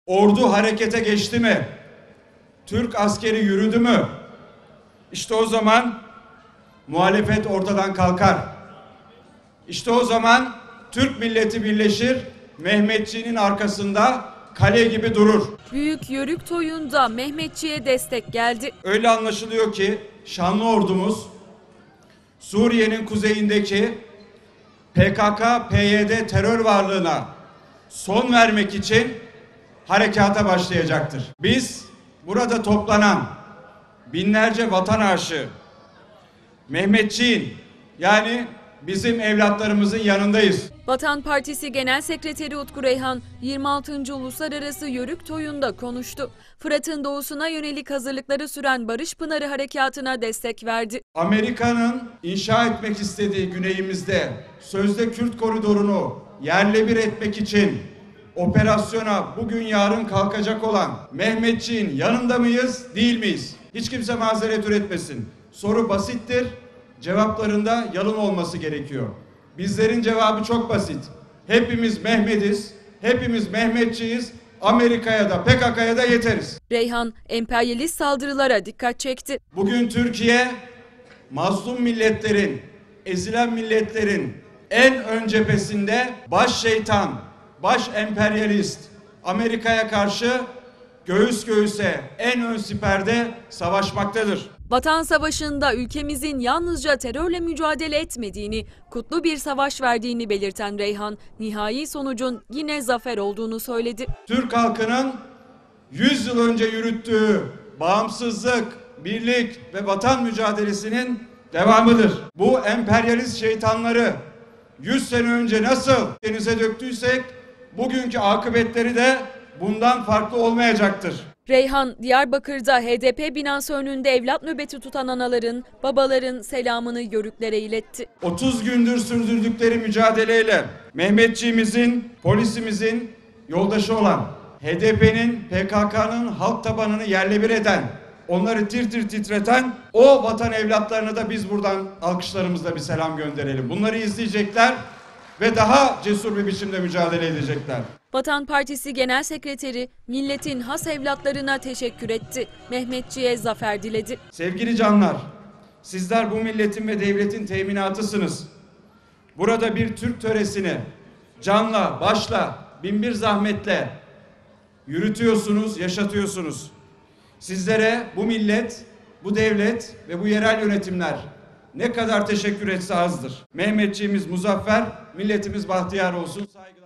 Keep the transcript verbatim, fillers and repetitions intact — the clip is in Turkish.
Ordu harekete geçti mi? Türk askeri yürüdü mü? İşte o zaman muhalefet ortadan kalkar. İşte o zaman Türk milleti birleşir, Mehmetçiğinin arkasında kale gibi durur. Büyük Yörük toyunda Mehmetçiğe destek geldi. Öyle anlaşılıyor ki şanlı ordumuz Suriye'nin kuzeyindeki P K K P Y D terör varlığına son vermek için harekata başlayacaktır. Biz burada toplanan binlerce vatan aşığı Mehmetçiğin, yani bizim evlatlarımızın yanındayız. Vatan Partisi Genel Sekreteri Utku Reyhan yirmi altıncı Uluslararası Yörük Toyu'nda konuştu. Fırat'ın doğusuna yönelik hazırlıkları süren Barış Pınarı Harekatı'na destek verdi. Amerika'nın inşa etmek istediği güneyimizde sözde Kürt koridorunu yerle bir etmek için operasyona bugün yarın kalkacak olan Mehmetçiğin yanında mıyız, değil miyiz? Hiç kimse mazeret üretmesin. Soru basittir, cevaplarında yalın olması gerekiyor. Bizlerin cevabı çok basit. Hepimiz Mehmetiz, hepimiz Mehmetçiyiz, Amerika'ya da P K K'ya da yeteriz. Reyhan emperyalist saldırılara dikkat çekti. Bugün Türkiye mazlum milletlerin, ezilen milletlerin en ön cephesinde baş şeytan, baş emperyalist Amerika'ya karşı göğüs göğüse en ön siperde savaşmaktadır. Vatan Savaşı'nda ülkemizin yalnızca terörle mücadele etmediğini, kutlu bir savaş verdiğini belirten Reyhan, nihai sonucun yine zafer olduğunu söyledi. Türk halkının yüz yıl önce yürüttüğü bağımsızlık, birlik ve vatan mücadelesinin devamıdır. Bu emperyalist şeytanları yüz sene önce nasıl denize döktüysek, bugünkü akıbetleri de bundan farklı olmayacaktır. Reyhan, Diyarbakır'da H D P binası önünde evlat nöbeti tutan anaların, babaların selamını Yörüklere iletti. otuz gündür sürdürdükleri mücadeleyle Mehmetçiğimizin, polisimizin yoldaşı olan, H D P'nin, P K K'nın halk tabanını yerle bir eden, onları tir tir titreten o vatan evlatlarına da biz buradan alkışlarımızla bir selam gönderelim. Bunları izleyecekler ve daha cesur bir biçimde mücadele edecekler. Vatan Partisi Genel Sekreteri milletin has evlatlarına teşekkür etti. Mehmetçiğe zafer diledi. Sevgili canlar, sizler bu milletin ve devletin teminatısınız. Burada bir Türk töresini canla, başla, binbir zahmetle yürütüyorsunuz, yaşatıyorsunuz. Sizlere bu millet, bu devlet ve bu yerel yönetimler ne kadar teşekkür etse azdır. Mehmetçiğimiz muzaffer, milletimiz bahtiyar olsun. Saygılar.